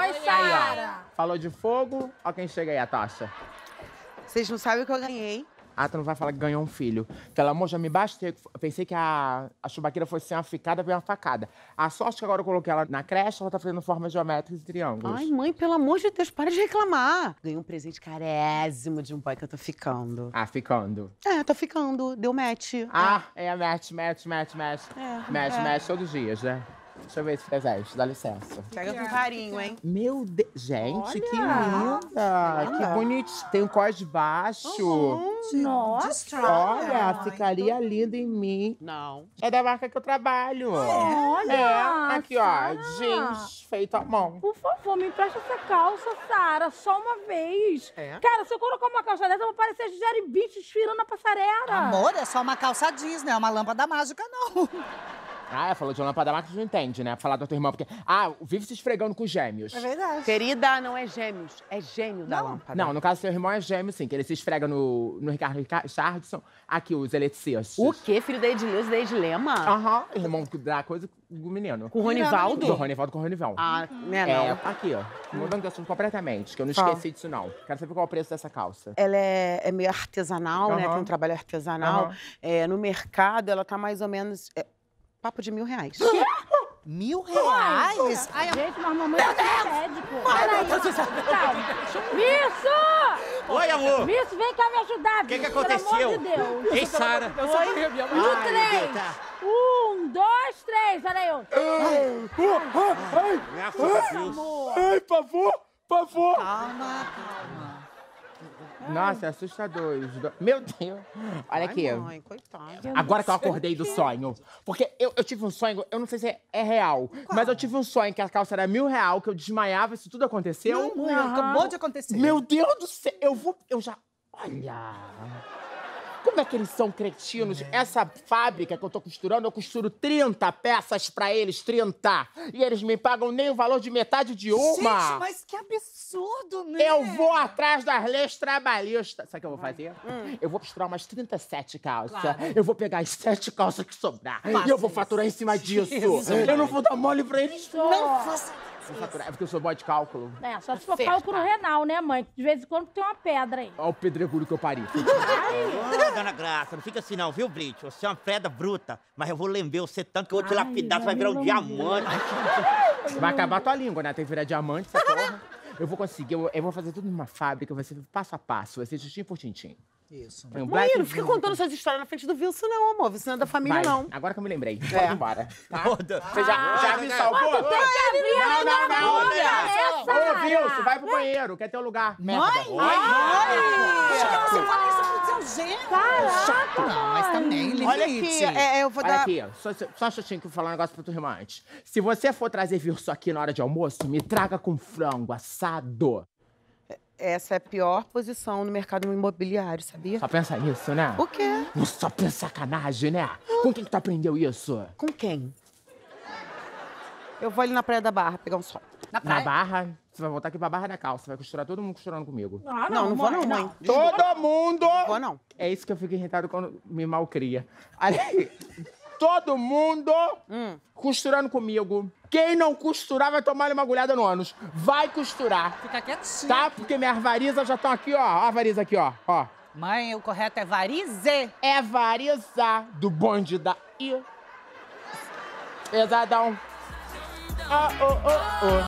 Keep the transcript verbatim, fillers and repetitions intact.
Ai, Sara! Falou de fogo, ó quem chega aí, a Tasha. Vocês não sabem o que eu ganhei. Ah, tu não vai falar que ganhou um filho. Pelo amor, já me bastei. Eu pensei que a, a chubaqueira fosse ser uma ficada bem uma facada. A sorte que agora eu coloquei ela na creche, ela tá fazendo formas geométricas e triângulos. Ai, mãe, pelo amor de Deus, para de reclamar. Ganhei um presente carésimo de um boy que eu tô ficando. Ah, ficando. É, tô ficando. Deu match. Ah, é, match, match, match, match. É, match, é. match todos os dias, né? Deixa eu ver esse presente, dá licença. Pega com carinho, hein? Meu Deus, gente, Olha. que linda! Que bonitinho. Tem um cós baixo. Uhum. Nossa! Olha, Ai, ficaria lindo em mim. Não. É da marca que eu trabalho. Olha, É, aqui, ó, Sara. jeans feito à mão. Por favor, me empresta essa calça, Sara, só uma vez. É? Cara, se eu colocar uma calça dessa, eu vou parecer a Gisele Bündchen desfilando na passarela. Amor, é só uma calça jeans, não é uma lâmpada mágica, não. Ah, falou de lâmpada mágica, não entende, né? Falar da tua irmã, porque... Ah, vive se esfregando com gêmeos. É verdade. Querida, não é gêmeos, é gênio da lâmpada. Não, no caso, seu irmão é gêmeo, sim, que ele se esfrega no, no Ricardo Richardson. Aqui, os eletricistas. O quê? Filho da Edileuza e da Edilema? Aham, irmão da coisa do menino. Com o Ronivaldo? Do Ronivaldo com o Ronivaldo. Ah, né, É, não. aqui, ó. Mudando de assunto completamente, que eu não Fala. esqueci disso, não. Quero saber qual é o preço dessa calça. Ela é, é meio artesanal, né? Aham. Tem um trabalho artesanal. Aham. É, no mercado, ela tá mais ou menos... é, papo de mil reais. Mil reais? Ai, Gente, mas mamãe é médico. Peraí. Calma. Misso! Oi, amor. Misso, vem cá me ajudar. O que que Misso, aconteceu? Pelo amor de Deus. Ei, Sara. Oi? No Ai, três. tá. Um, dois, três. Olha aí. Graças a Deus. Ai, pavor, pavor. calma, calma. Nossa, é assustador. isso. Meu Deus. Olha aqui. Ai, mãe, coitada. Agora que eu acordei do sonho. Porque eu, eu tive um sonho, eu não sei se é, é real, mas eu tive um sonho que a calça era mil real, que eu desmaiava, isso tudo aconteceu. Não, mãe, acabou de acontecer. Meu Deus do céu, eu vou. Eu já. Olha. Como é que eles são cretinos? Essa fábrica que eu tô costurando, eu costuro trinta peças pra eles, trinta. E eles me pagam nem o valor de metade de uma. Gente, mas que absurdo, né? Eu vou atrás das leis trabalhistas. Sabe o que eu vou fazer? Eu vou costurar umas trinta e sete calças. Claro. Eu vou pegar as sete calças que sobrar. Faça E eu vou isso. faturar em cima disso. Isso, eu não vou dar mole pra eles. Não faça Vou faturar. É porque eu sou boa de cálculo. É, só se for Acerta. cálculo renal, né, mãe? De vez em quando tem uma pedra aí. Olha o pedregulho que eu pari. Ô, dona Graça, não fica assim não, viu, Brit? Você é uma pedra bruta, mas eu vou lembrar você tanto que eu vou te Ai, lapidar, você vai ai, virar um meu diamante. Vai acabar tua língua, né? Tem que virar diamante, essa porra. Eu vou conseguir, eu, eu vou fazer tudo numa fábrica, vai ser passo a passo, vai ser tintim por tintim. isso. Tem um Mãe, black não fica and- contando suas histórias na frente do Wilson, não, amor. Wilson não é da família, Vai, não. agora que eu me lembrei. Pode É. ir embora. Tá? Toda. Você já, já me salvou? Tu tem que abrir Não, a não, não, boca, né, Ô, Sara? Wilson, vai pro banheiro, quer teu lugar. Merda. Você fala isso pro seu genro. Caraca, Não, mas também, limite. Olha aqui, é, eu vou Olha dar... aqui, só, só um chutinho que eu vou falar um negócio pra tua irmã antes. Se você for trazer Wilson aqui na hora de almoço, me traga com frango assado. Essa é a pior posição no mercado imobiliário, sabia? Só pensa nisso, né? O quê? Não só pensa sacanagem, né? Com quem que tu aprendeu isso? Com quem? Eu vou ali na Praia da Barra pegar um sol. Na Na praia. Barra, você vai voltar aqui pra Barra da Calça, vai costurar todo mundo costurando comigo. Ah, Não, não vou não, mãe. Todo mundo! Não vou não. É isso que eu fico irritado quando me malcria. Aí, todo mundo costurando comigo. Quem não costurar vai tomar uma agulhada no ânus. Vai costurar, Fica quietinho. tá? Porque minhas varizas já estão aqui, ó. Ó a variza aqui, ó. Ó. Mãe, o correto é varize. É variza do bonde da I. Pesadão. Ah, oh, oh, oh.